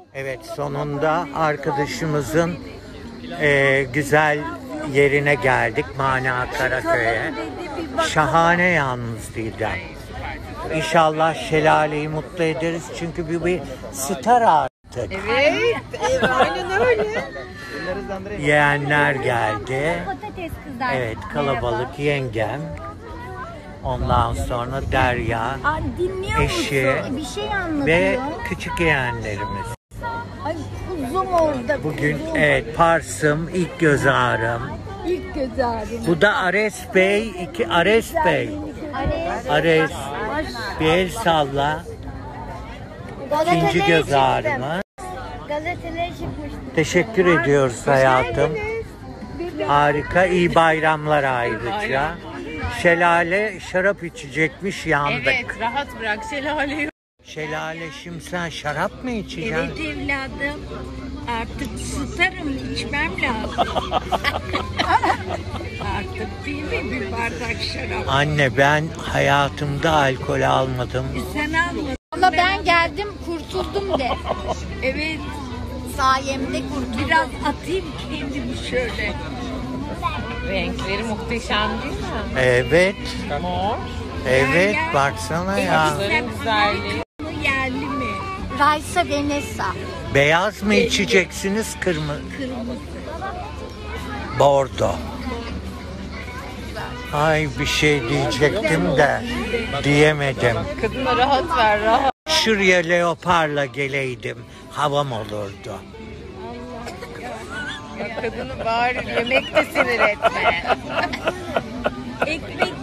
Evet, sonunda arkadaşımızın güzel yerine geldik, Mana Karaköy'e. Şahane yalnız Didem. İnşallah Şelale'yi mutlu ederiz çünkü bir star artık. Evet, aynen öyle. Yeğenler geldi. Evet, kalabalık. Yengem. Ondan sonra Derya, eşi bir şey anlatıyor. ve küçük yeğenlerimiz. Ay kuzum orada. Bugün evet, Parsım, ilk göz ağrım. İlk göz ağrım. Bu da Ares Bey, Ares Bey. Ares, bir el salla. İkinci göz ağrımı. Gazetelere çıkmıştı. Teşekkür ediyoruz hayatım. Harika, iyi bayramlar ayrıca. Şelale şarap içecekmiş, yandık. Evet, rahat bırak Şelale'yi. Şelale, şimdi sen şarap mı içeceksin? Evet evladım. Artık tutarım, içmem lazım. Artık değil mi bir bardak şarap? Anne, ben hayatımda alkol almadım. Sen almadın. Ama ben geldim kurtuldum de. Evet, Sayemde kurtuldum. biraz atayım kendimi şöyle. Renkleri muhteşem değil mi? Evet, Mor. evet, baksana ya. Kızların güzelliği. Yerli mi? Raysa Venesa. Beyaz mı içeceksiniz, kırmızı? Bordo. Ay, bir şey diyecektim de diyemedim. Kadına rahat ver, rahat. Şuraya leoparla geleydim, havam olurdu. Kadını bari yemek de sinir etme. Ekmek